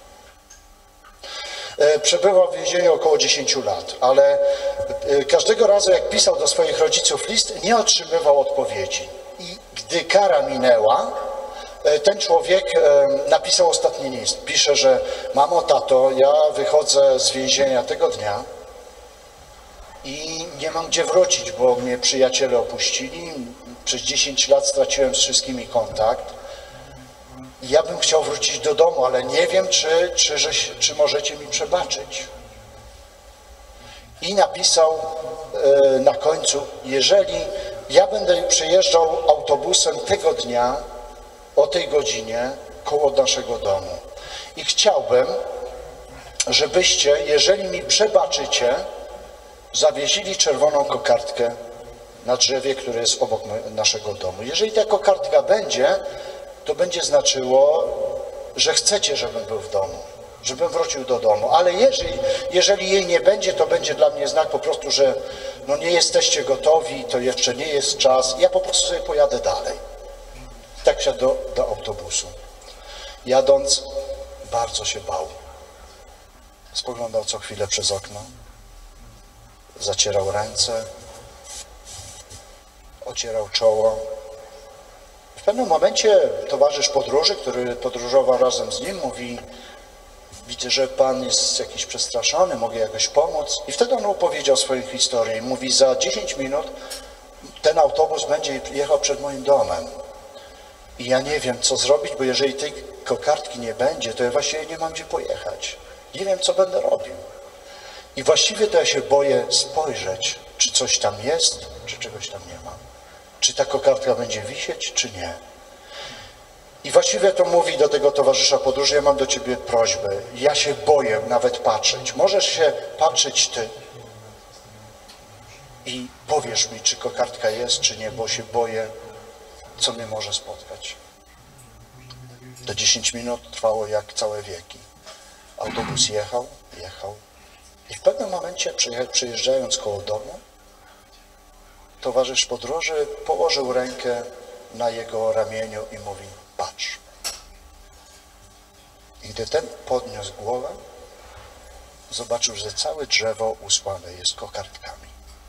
E, przebywał w więzieniu około dziesięć lat, ale e, każdego razu, jak pisał do swoich rodziców list, nie otrzymywał odpowiedzi. I gdy kara minęła, e, ten człowiek e, napisał ostatni list. Pisze, że mamo, tato, ja wychodzę z więzienia tego dnia i nie mam gdzie wrócić, bo mnie przyjaciele opuścili. Przez dziesięć lat straciłem z wszystkimi kontakt. Ja bym chciał wrócić do domu, ale nie wiem, czy, czy, że, czy możecie mi przebaczyć. I napisał e, na końcu, jeżeli ja będę przejeżdżał autobusem tego dnia, o tej godzinie, koło naszego domu. I chciałbym, żebyście, jeżeli mi przebaczycie, zawiesili czerwoną kokardkę na drzewie, które jest obok naszego domu. Jeżeli ta kokardka będzie, to będzie znaczyło, że chcecie, żebym był w domu, żebym wrócił do domu. Ale jeżeli, jeżeli jej nie będzie, to będzie dla mnie znak po prostu, że no nie jesteście gotowi, to jeszcze nie jest czas. Ja po prostu sobie pojadę dalej. Tak wsiadł do, do autobusu. Jadąc, bardzo się bał. Spoglądał co chwilę przez okno. Zacierał ręce. Ocierał czoło. W pewnym momencie towarzysz podróży, który podróżował razem z nim, mówi: widzę, że pan jest jakiś przestraszony, mogę jakoś pomóc. I wtedy on opowiedział swoją historię. Mówi: za dziesięć minut ten autobus będzie jechał przed moim domem. I ja nie wiem, co zrobić, bo jeżeli tej kokardki nie będzie, to ja właściwie nie mam gdzie pojechać. Nie wiem, co będę robił. I właściwie to ja się boję spojrzeć, czy coś tam jest, czy czegoś tam nie ma. Czy ta kokardka będzie wisieć, czy nie. I właściwie to mówi do tego towarzysza podróży, ja mam do ciebie prośbę. Ja się boję nawet patrzeć. Możesz się patrzeć ty. I powiesz mi, czy kokardka jest, czy nie, bo się boję, co mnie może spotkać. To dziesięć minut trwało jak całe wieki. Autobus jechał, jechał. I w pewnym momencie, przejeżdżając koło domu, towarzysz podróży położył rękę na jego ramieniu i mówi, patrz. I gdy ten podniósł głowę, zobaczył, że całe drzewo usłane jest kokardkami.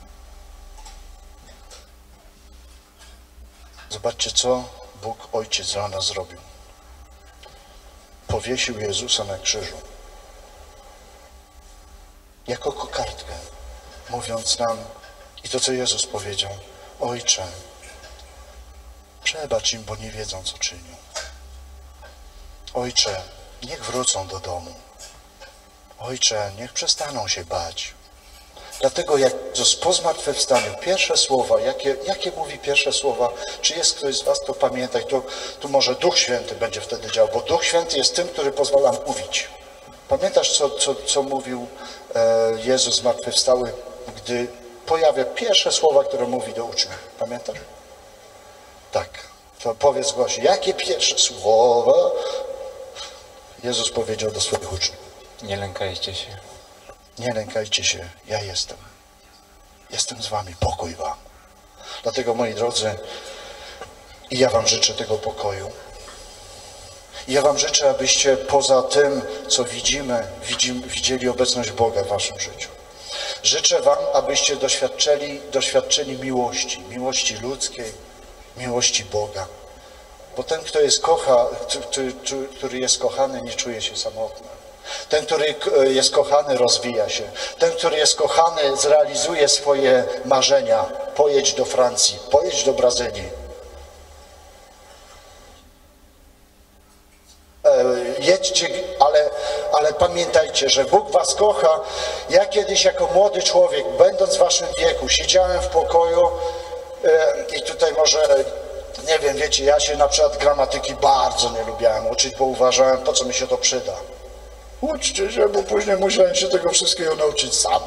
Zobaczcie, co Bóg Ojciec dla nas zrobił. Powiesił Jezusa na krzyżu. Jako kokardkę, mówiąc nam, i to, co Jezus powiedział, Ojcze, przebacz im, bo nie wiedzą, co czynią. Ojcze, niech wrócą do domu. Ojcze, niech przestaną się bać. Dlatego jak po zmartwychwstaniu, pierwsze słowa, jakie, jakie mówi pierwsze słowa, czy jest ktoś z was, to pamiętaj, tu, tu może Duch Święty będzie wtedy działał, bo Duch Święty jest tym, który pozwala mówić. Pamiętasz, co, co, co mówił e, Jezus zmartwychwstały, gdy pojawia pierwsze słowa, które mówi do uczniów. Pamiętasz? Tak. To powiedz głośno, jakie pierwsze słowa Jezus powiedział do swoich uczniów? Nie lękajcie się. Nie lękajcie się, ja jestem. Jestem z wami, pokój wam. Dlatego, moi drodzy, i ja wam życzę tego pokoju. I ja wam życzę, abyście poza tym, co widzimy, widzimy, widzieli obecność Boga w waszym życiu. Życzę wam, abyście doświadczyli, doświadczyli miłości, miłości ludzkiej, miłości Boga. Bo ten, kto jest kocha, który, który jest kochany, nie czuje się samotny. Ten, który jest kochany, rozwija się. Ten, który jest kochany, zrealizuje swoje marzenia. Pojedź do Francji, pojedź do Brazylii. Jedźcie, ale, ale pamiętajcie, że Bóg was kocha. Ja kiedyś jako młody człowiek, będąc w waszym wieku, siedziałem w pokoju i tutaj może, nie wiem, wiecie, ja się na przykład gramatyki bardzo nie lubiałem uczyć, bo uważałem, po co mi się to przyda. Uczcie się, bo później musiałem się tego wszystkiego nauczyć sam.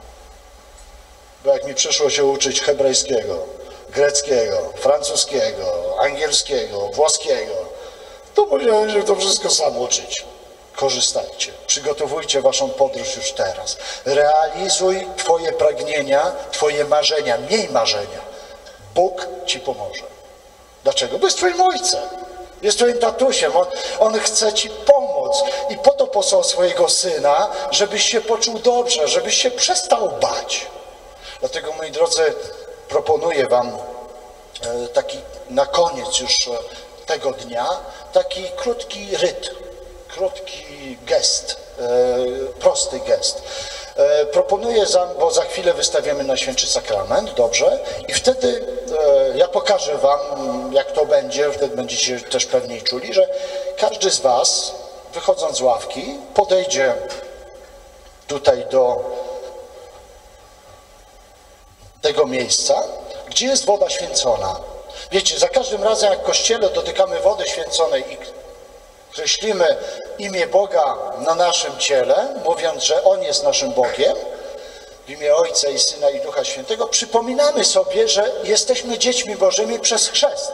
Bo jak mi przyszło się uczyć hebrajskiego, greckiego, francuskiego, angielskiego, włoskiego, to musiałem się to wszystko sam uczyć. Korzystajcie, przygotowujcie waszą podróż już teraz. Realizuj twoje pragnienia, twoje marzenia, miej marzenia. Bóg ci pomoże. Dlaczego? Bo jest twoim ojcem. Jest twoim tatusiem. On, on chce ci pomóc. I po to posłał swojego syna, żebyś się poczuł dobrze, żebyś się przestał bać. Dlatego, moi drodzy, proponuję wam taki na koniec już tego dnia taki krótki rytm, krótki gest, prosty gest. Proponuję, bo za chwilę wystawiamy Najświętszy Sakrament, dobrze? I wtedy ja pokażę wam, jak to będzie, wtedy będziecie też pewniej czuli, że każdy z was, wychodząc z ławki, podejdzie tutaj do tego miejsca, gdzie jest woda święcona. Wiecie, za każdym razem, jak w kościele dotykamy wody święconej i kreślimy imię Boga na naszym ciele, mówiąc, że On jest naszym Bogiem, w imię Ojca i Syna i Ducha Świętego, przypominamy sobie, że jesteśmy dziećmi Bożymi przez chrzest.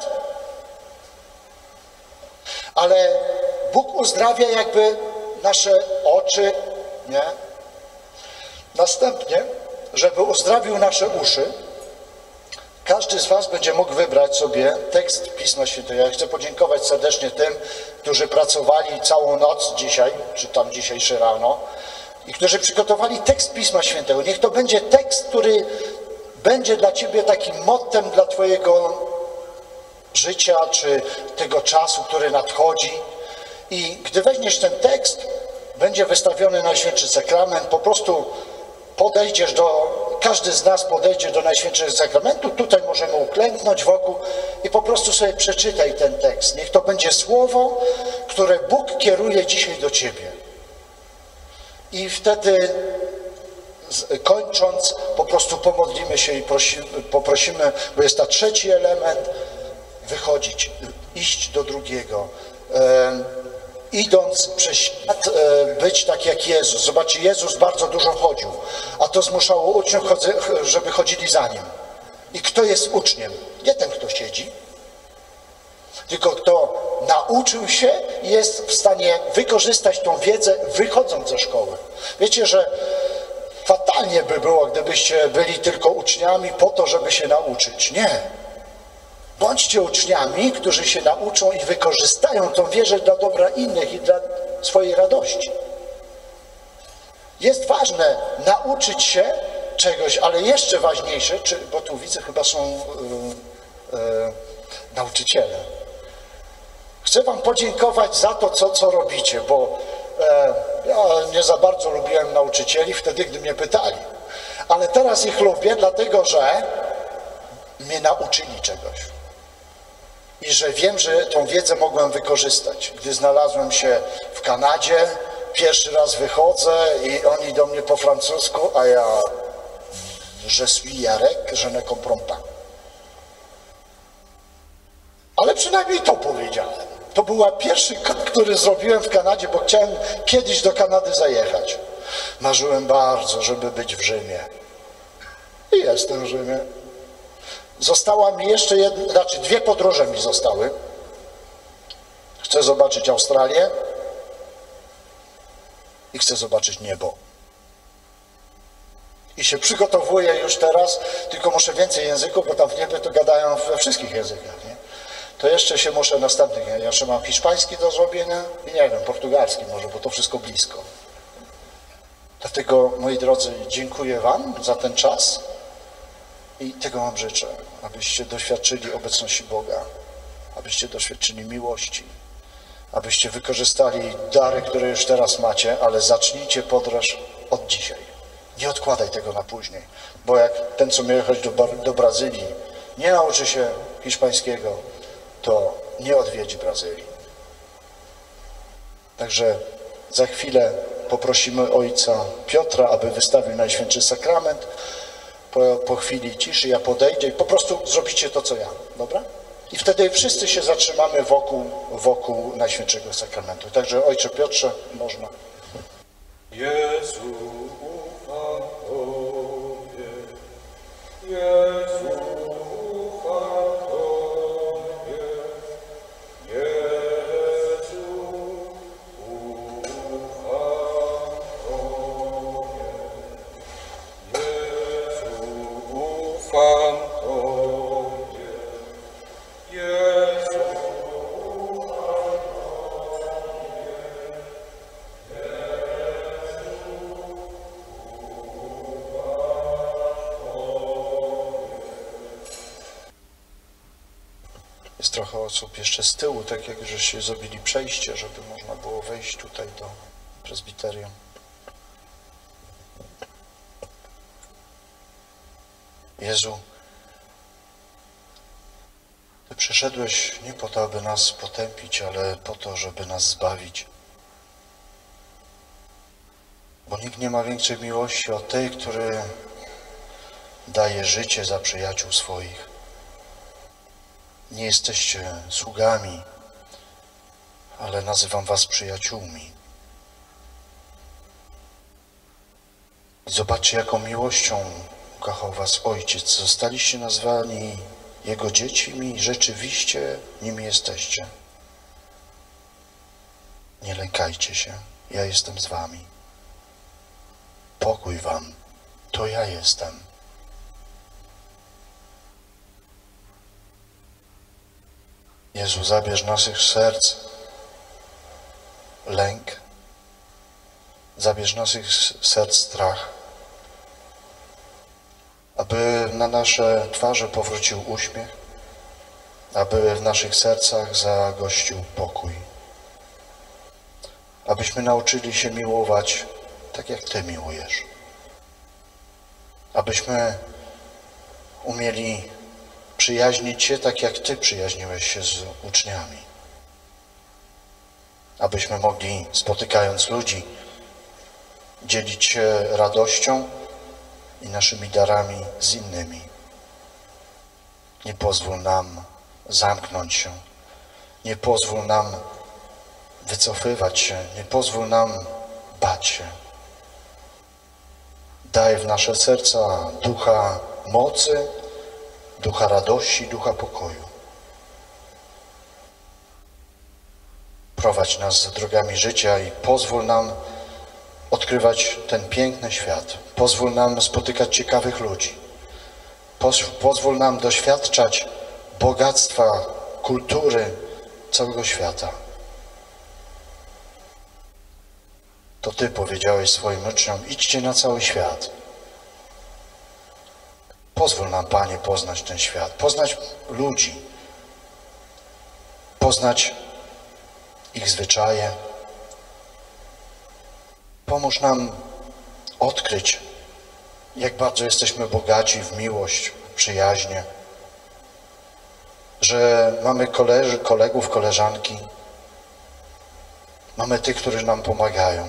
Ale Bóg uzdrawia jakby nasze oczy, nie? Następnie, żeby uzdrawił nasze uszy, każdy z was będzie mógł wybrać sobie tekst Pisma Świętego. Ja chcę podziękować serdecznie tym, którzy pracowali całą noc dzisiaj, czy tam dzisiejsze rano, i którzy przygotowali tekst Pisma Świętego. Niech to będzie tekst, który będzie dla ciebie takim mottem dla twojego życia, czy tego czasu, który nadchodzi. I gdy weźmiesz ten tekst, będzie wystawiony Najświętszy Sakrament, po prostu podejdziesz do każdy z nas podejdzie do Najświętszego Sakramentu, tutaj możemy uklęknąć wokół i po prostu sobie przeczytaj ten tekst. Niech to będzie słowo, które Bóg kieruje dzisiaj do ciebie. I wtedy kończąc, po prostu pomodlimy się i prosimy, poprosimy, bo jest ta trzeci element, wychodzić, iść do drugiego. E, idąc przez świat, e, być tak jak Jezus. Zobaczcie, Jezus bardzo dużo chodził, a to zmuszało uczniów, żeby chodzili za Nim. I kto jest uczniem? Nie ten, kto siedzi, tylko kto nauczył się i jest w stanie wykorzystać tą wiedzę, wychodząc ze szkoły. Wiecie, że fatalnie by było, gdybyście byli tylko uczniami po to, żeby się nauczyć. Nie. Bądźcie uczniami, którzy się nauczą i wykorzystają tą wiedzę dla dobra innych i dla swojej radości. Jest ważne nauczyć się czegoś, ale jeszcze ważniejsze, czy, bo tu widzę, chyba są yy, yy, nauczyciele. Chcę wam podziękować za to, co, co robicie, bo e, ja nie za bardzo lubiłem nauczycieli wtedy, gdy mnie pytali. Ale teraz ich lubię, dlatego że mnie nauczyli czegoś. I że wiem, że tą wiedzę mogłem wykorzystać. Gdy znalazłem się w Kanadzie, pierwszy raz wychodzę i oni do mnie po francusku, a ja je suis Jarek, je ne comprends pas. Ale przynajmniej to powiedziałem. To był pierwszy krok, który zrobiłem w Kanadzie, bo chciałem kiedyś do Kanady zajechać. Marzyłem bardzo, żeby być w Rzymie. I jestem w Rzymie. Została mi jeszcze jedna, znaczy dwie podróże mi zostały. Chcę zobaczyć Australię i chcę zobaczyć niebo. I się przygotowuję już teraz, tylko muszę więcej języków, bo tam w niebie to gadają we wszystkich językach, nie? To jeszcze się muszę następnych, ja jeszcze mam hiszpański do zrobienia i nie wiem, portugalski może, bo to wszystko blisko. Dlatego, moi drodzy, dziękuję wam za ten czas i tego wam życzę, abyście doświadczyli obecności Boga, abyście doświadczyli miłości, abyście wykorzystali dary, które już teraz macie, ale zacznijcie podróż od dzisiaj. Nie odkładaj tego na później, bo jak ten, co miał jechać do, do Brazylii, nie nauczy się hiszpańskiego, to nie odwiedzi Brazylii. Także za chwilę poprosimy ojca Piotra, aby wystawił Najświętszy Sakrament. Po, po chwili ciszy ja podejdę i po prostu zrobicie to, co ja. Dobra? I wtedy wszyscy się zatrzymamy wokół, wokół Najświętszego Sakramentu. Także ojcze Piotrze, można. Jezu, ufam Tobie. Jezu, ufam Tobie. Jezu, ufam Tobie. Jezu, ufam Tobie. Jezu, Jest trochę osób jeszcze z tyłu, tak jak żeście zrobili przejście, żeby można było wejść tutaj do prezbiterium. Jezu, Ty przyszedłeś nie po to, aby nas potępić, ale po to, żeby nas zbawić. Bo nikt nie ma większej miłości od tej, który daje życie za przyjaciół swoich. Nie jesteście sługami, ale nazywam was przyjaciółmi. I zobaczcie, jaką miłością kochał was Ojciec. Zostaliście nazwani Jego dziećmi i rzeczywiście nimi jesteście. Nie lękajcie się, ja jestem z wami. Pokój wam, to ja jestem. Jezu, zabierz naszych serc lęk, zabierz naszych serc strach, aby na nasze twarze powrócił uśmiech, aby w naszych sercach zagościł pokój, abyśmy nauczyli się miłować tak, jak Ty miłujesz. abyśmy umieli przyjaźnić się tak, jak Ty przyjaźniłeś się z uczniami. Abyśmy mogli, spotykając ludzi, dzielić się radością i naszymi darami z innymi. Nie pozwól nam zamknąć się. Nie pozwól nam wycofywać się. Nie pozwól nam bać się. Daj w nasze serca ducha mocy, ducha radości, ducha pokoju. Prowadź nas drogami życia i pozwól nam odkrywać ten piękny świat. Pozwól nam spotykać ciekawych ludzi. Pozwól nam doświadczać bogactwa kultury całego świata. To Ty powiedziałeś swoim uczniom, idźcie na cały świat. Pozwól nam, Panie, poznać ten świat, poznać ludzi, poznać ich zwyczaje. Pomóż nam odkryć, jak bardzo jesteśmy bogaci w miłość, w przyjaźnie, że mamy koleży, kolegów, koleżanki, mamy tych, którzy nam pomagają.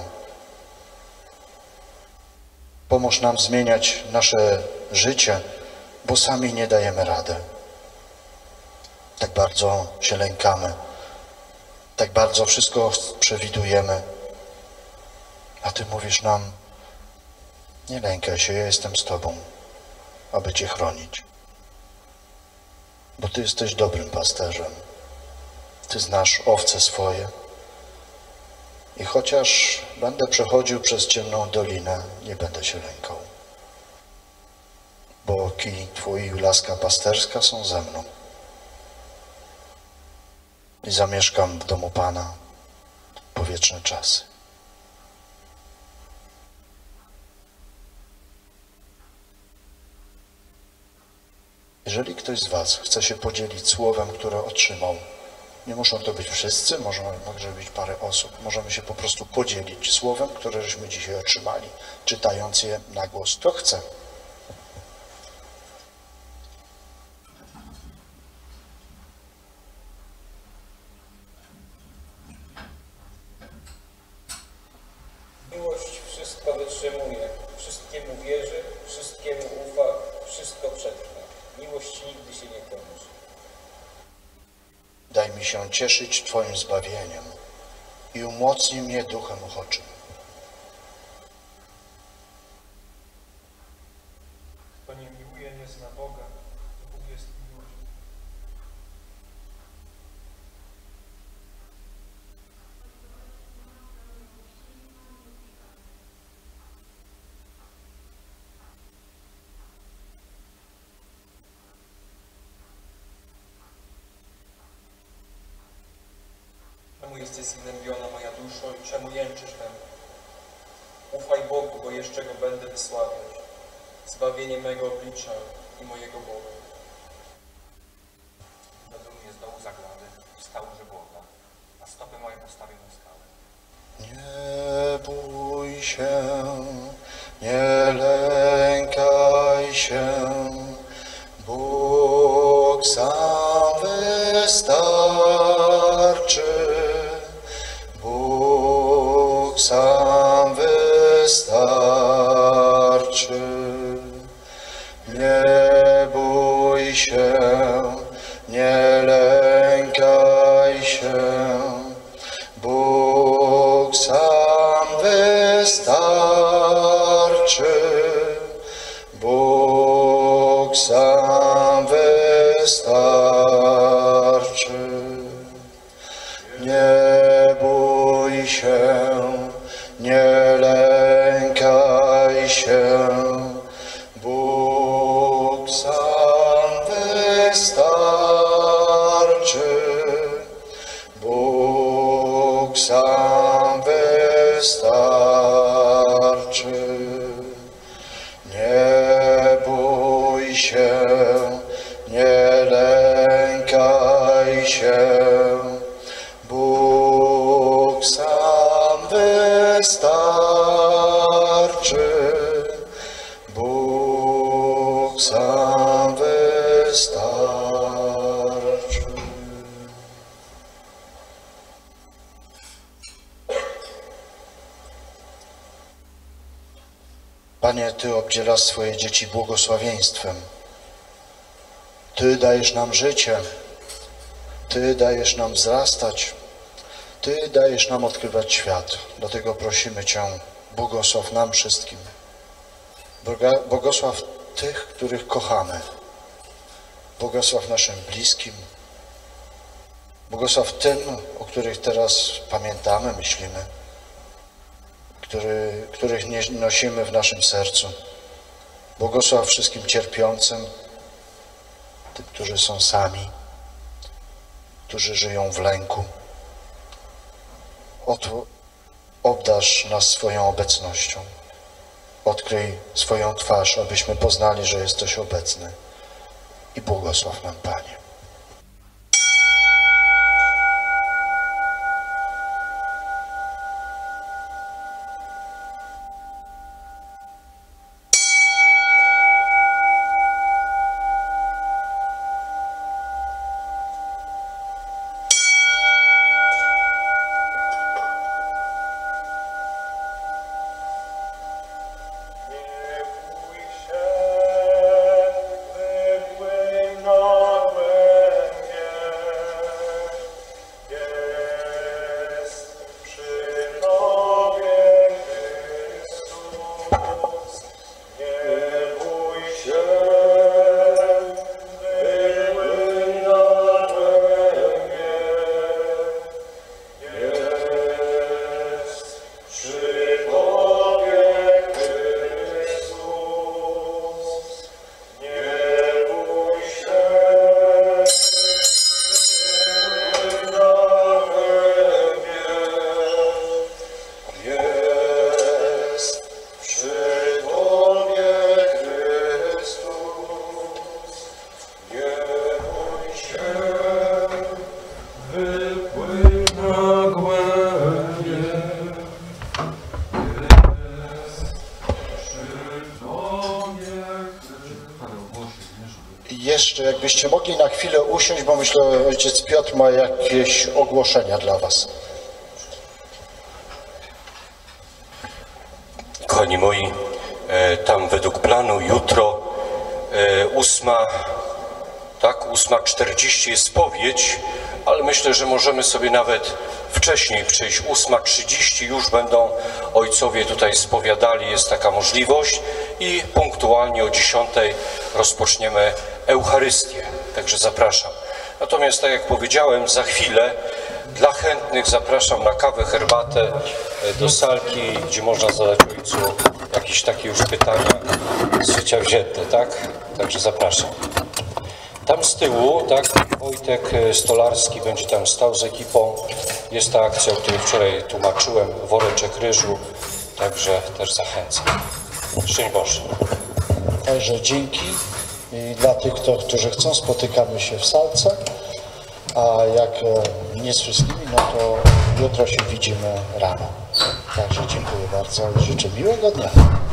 Pomóż nam zmieniać nasze życie, bo sami nie dajemy rady. Tak bardzo się lękamy, tak bardzo wszystko przewidujemy. A Ty mówisz nam, nie lękaj się, ja jestem z Tobą, aby Cię chronić. Bo Ty jesteś dobrym pasterzem. Ty znasz owce swoje. I chociaż będę przechodził przez ciemną dolinę, nie będę się lękał. Bo kij Twój i laska pasterska są ze mną. I zamieszkam w domu Pana po wieczne czasy. Jeżeli ktoś z Was chce się podzielić słowem, które otrzymał, nie muszą to być wszyscy, może, może być parę osób. Możemy się po prostu podzielić słowem, które żeśmy dzisiaj otrzymali, czytając je na głos. Kto chce? Miłość wszystko wytrzymuje, wszystkiemu wierzy, wszystkiemu ufa, wszystko przetrwa. Miłość nigdy się nie kończy. Daj mi się cieszyć Twoim zbawieniem i umocnij mnie duchem uchoczym. Kto nie miłuje, nie zna Boga, bo Bóg jest miłość. Czemu jesteś zgnębiona, moja duszo, i czemu jęczysz we mnie? Ufaj Bogu, bo jeszcze Go będę wysławiać, zbawienie mego oblicza i mojego Boga. Do mnie z dołu zagłady wstał żywota, a stopy moje postawię na skałę. Nie bój się, nie lękaj się, Bóg sam wystarczy. Bóg sam wystarczy. Nie bój się, nie lękaj się, Bóg sam wystarczy. Bóg sam wystarczy. Nie bój się, nie lękaj się, Bóg sam wystarczy. Bóg sam wystarczy. Nie bój się, nie lękaj się, Bóg sam wystarczy. Bóg Panie, Ty obdzielasz swoje dzieci błogosławieństwem. Ty dajesz nam życie. Ty dajesz nam wzrastać. Ty dajesz nam odkrywać świat. Dlatego prosimy Cię, błogosław nam wszystkim. Błogosław tych, których kochamy. Błogosław naszym bliskim. Błogosław tym, o których teraz pamiętamy, myślimy, który, których nie nosimy w naszym sercu. Błogosław wszystkim cierpiącym, tym, którzy są sami, którzy żyją w lęku. Oto obdarz nas swoją obecnością. Odkryj swoją twarz, abyśmy poznali, że jesteś obecny. I błogosław nam, Panie. Jeszcze jakbyście mogli na chwilę usiąść, bo myślę, że ojciec Piotr ma jakieś ogłoszenia dla was. Kochani moi, tam według planu jutro ósma, tak, ósma czterdzieści jest spowiedź, ale myślę, że możemy sobie nawet wcześniej przejść. ósma trzydzieści już będą ojcowie tutaj spowiadali, jest taka możliwość i punktualnie o dziesiątej rozpoczniemy Eucharystię, także zapraszam. Natomiast tak jak powiedziałem, za chwilę dla chętnych zapraszam na kawę, herbatę do salki, gdzie można zadać ojcu jakieś takie już pytania z życia wzięte, tak? Także zapraszam. Tam z tyłu, tak, Wojtek Stolarski będzie tam stał z ekipą. Jest ta akcja, o której wczoraj tłumaczyłem, woreczek ryżu, także też zachęcam. Szczęść Boże. Także dzięki i dla tych, kto, którzy chcą, spotykamy się w salce, a jak nie z wszystkimi, no to jutro się widzimy rano. Także dziękuję bardzo i życzę miłego dnia.